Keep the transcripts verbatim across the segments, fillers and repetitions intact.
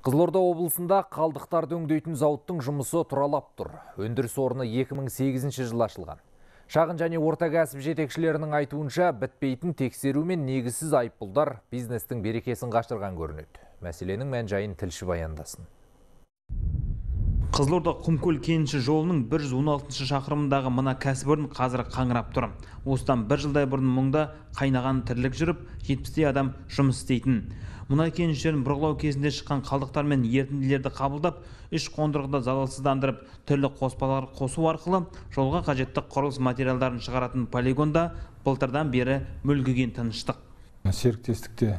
Қызылорда облысында қалдықтарды өңдейтін зауыттың жұмысы тұралап тұр. Өндіріс орны екі мың сегізінші жылы ашылған. Шағын және орта кәсіп жетекшілерінің айтуынша, бітпейтін тексеру мен негізсіз айыппұлдар бизнестің берекесін қашырған көрінеді. Мәселенің мән-жайын тілші баяндасын. Қызылорда Құмкөл кеніші жолының бір жүз он алтыншы шақырымындағы мына кәсіпорын қазір қаңырап тұр. Осыдан бір жылдай бұрын мұнда қайнаған тірлік жүріп, жетпістей адам жұмыс істейтін. Мұнай кеніштерін бұрғылау кезінде шыққан қалдықтар мен ерітінділерді қабылдап, үш қондырғыда залалсыздандырып, түрлі қоспалар қосу арқылы жолға қажетті құрылыс материалдарын шығаратын полигонда былтырдан бері мүлгіген тыныштық. Серіктестікте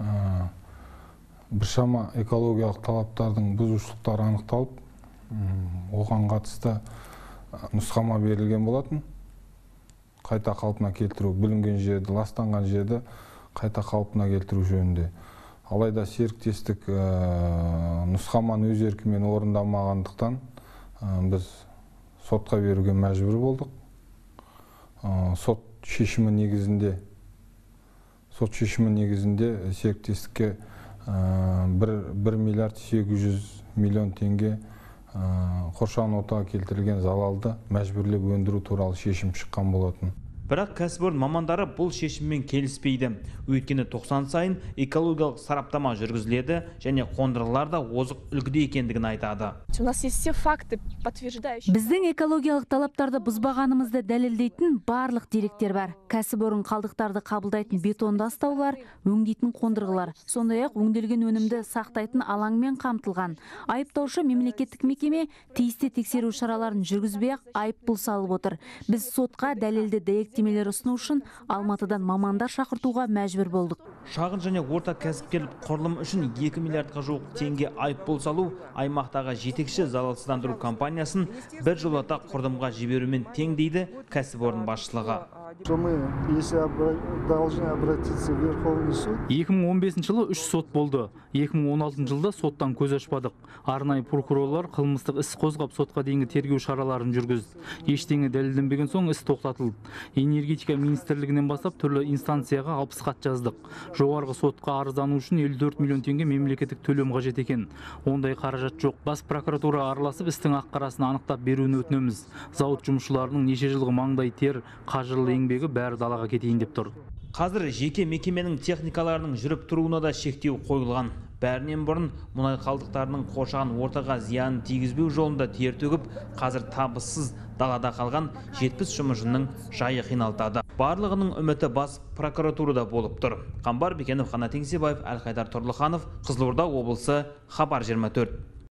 біршама экологиялық талаптардың бұзушылықтары анықталып, оған қатысты нұсқама берілген болатын. Қайта қалпына келтіру, бүлінген жерді, ластанған жерді қайта қалпына келтіру жөнінде. Алайда серіктестік нұсқаманы өз еркімен орындамағандықтан біз сотқа беруге мәжбүр болдық. Сот шешімі негізінде сот шешімі негізінде серіктестікке бір миллиард сегіз жүз миллион теңге қоршаған ортаға келтірілген залалды мәжбүрлеп өндіру туралы шешім шыққан болатын. Бірақ кәсіпорын мамандары бұл шешіммен келіспейді. Өйткені тоқсан сайын экологиялық сараптама жүргізіледі және қондырғылар да озық үлгіде екендігін айтады. Біздің экологиялық талаптарды бұзбағанымызды дәлелдейтін барлық деректер бар. Кәсіпорын қалдықтарды қабылдайтын бетонды астаулар, өңдейтін қондырғылар, сондай-ақ өңделген өнімді сақтайтын алаңмен қамтылған. Айыптаушы мемлекеттік мекеме тиісті тексеру шараларын жүргізбей-ақ айыппұл салып отыр. Біз сотқа дәлелді дәйектемелер ұсыну үшін Алматыдан мамандар шақыртуға мәжбүр болдық. Шағын және орта кәсіпкерлік құрылым үшін екі миллиардқа жуық теңге айыппұл салу аймақтағы жетекші залалсыздандыру компаниясын бір жолата құрдымға жіберумен тең дейді кәсіпорын басшылығы. екі мың он бесінші жылы үш сот болды. екі мың он алтыншы жылда соттан көз ашпадық. Арнайы прокурорлар қылмыстық іс қозғап сотқа дейінгі тергеу шараларын жүргізді. Ештеңе дәлелденбеген соң іс тоқтатылды. Энергетика министрлігінен бастап түрлі инстанцияға алпыс хат жаздық. Жоғарғы сотқа арыздану үшін елу төрт миллион теңге мемлекеттік төлем қажет екен. Ондай қаражат жоқ. Бас прокуратура араласып істің ақ-қарасын анықтап беруін өтінеміз. Зауыт жұмысшыларының неше жылғы маңдай тер, қажырлы еңбегі бәрі далаға кетейін деп тұр. Қазір жеке мекеменің техникаларының жүріп тұруына да шектеу қойылған. Бәрінен бұрын мұнай қалдықтарының қоршаған ортаға зиянын тигізбеу жолында тер төгіп, қазір табыссыз далада қалған жетпіс жұмысшының жайы қиналтады. Барлығының үміті бас прокуратурада болып тұр. Қамбар Бекенов, Қанат Еңсебаев, Әлқайдар Тұрлыханов, Қызылорда облысы, Хабар жиырма төрт.